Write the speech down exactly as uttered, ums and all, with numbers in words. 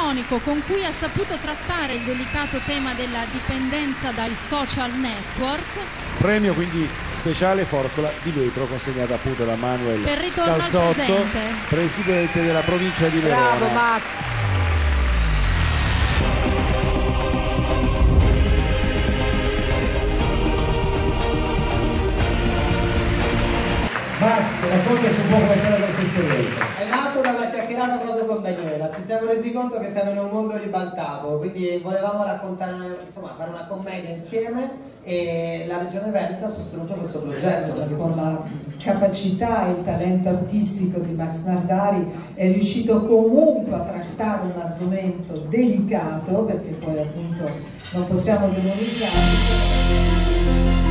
ironico con cui ha saputo trattare il delicato tema della dipendenza dai social network. Premio quindi speciale Forcola di vetro consegnato appunto da Manuel per ritorno Scalzotto, al presente. presidente della provincia di Verona. Bravo Max! Max, raccontaci un po' come è stata questa esperienza. È nato da una chiacchierata proprio con Daniela, ci siamo resi conto che siamo in un mondo ribaltato, quindi volevamo raccontare, insomma, fare una commedia insieme e la Regione Veneto ha sostenuto questo progetto. Con la capacità e il talento artistico di Max Nardari è riuscito comunque a trattare un argomento delicato, perché poi appunto non possiamo demonizzare.